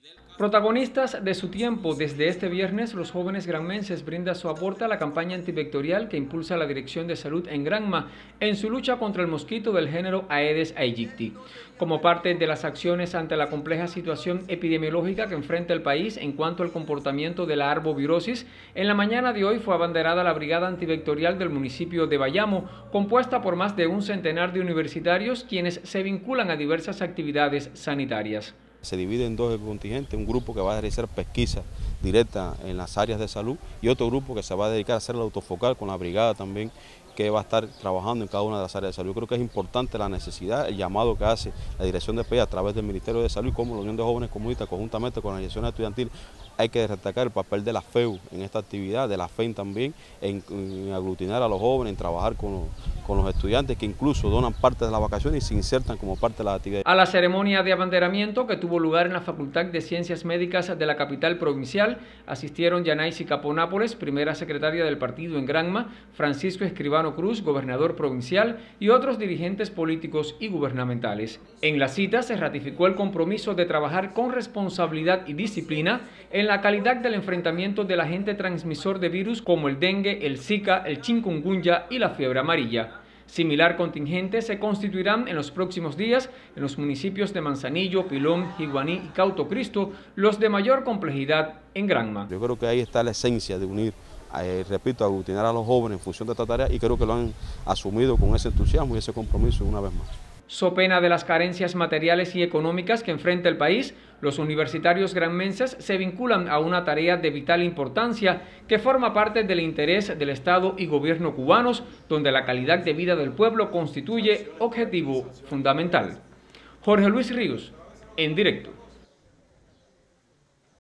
Protagonistas de su tiempo, desde este viernes los jóvenes granmenses brindan su aporte a la campaña antivectorial que impulsa la Dirección de Salud en Granma en su lucha contra el mosquito del género Aedes aegypti. Como parte de las acciones ante la compleja situación epidemiológica que enfrenta el país en cuanto al comportamiento de la arbovirosis, en la mañana de hoy fue abanderada la Brigada Antivectorial del municipio de Bayamo, compuesta por más de un centenar de universitarios quienes se vinculan a diversas actividades sanitarias. Se divide en dos contingentes, un grupo que va a realizar pesquisa directa en las áreas de salud y otro grupo que se va a dedicar a hacer el autofocal con la brigada también, que va a estar trabajando en cada una de las áreas de salud. Yo creo que es importante la necesidad, el llamado que hace la Dirección de PEA a través del Ministerio de Salud, como la Unión de Jóvenes Comunistas, conjuntamente con la Dirección Estudiantil, hay que destacar el papel de la FEU en esta actividad, de la FEN también, en aglutinar a los jóvenes, en trabajar con los estudiantes que incluso donan parte de las vacaciones y se insertan como parte de las actividades. A la ceremonia de abanderamiento que tuvo lugar en la Facultad de Ciencias Médicas de la capital provincial asistieron Yanaisi Caponápoles, primera secretaria del partido en Granma, Francisco Escribano Cruz, gobernador provincial, y otros dirigentes políticos y gubernamentales. En la cita se ratificó el compromiso de trabajar con responsabilidad y disciplina en la calidad del enfrentamiento del agente transmisor de virus como el dengue, el zika, el chikungunya y la fiebre amarilla. Similar contingente se constituirán en los próximos días en los municipios de Manzanillo, Pilón, Jiguaní y Cauto Cristo, los de mayor complejidad en Granma. Yo creo que ahí está la esencia de unir, repito, aglutinar a los jóvenes en función de esta tarea y creo que lo han asumido con ese entusiasmo y ese compromiso una vez más. So pena de las carencias materiales y económicas que enfrenta el país, los universitarios granmenses se vinculan a una tarea de vital importancia que forma parte del interés del Estado y gobierno cubanos, donde la calidad de vida del pueblo constituye objetivo fundamental. Jorge Luis Ríos, en directo.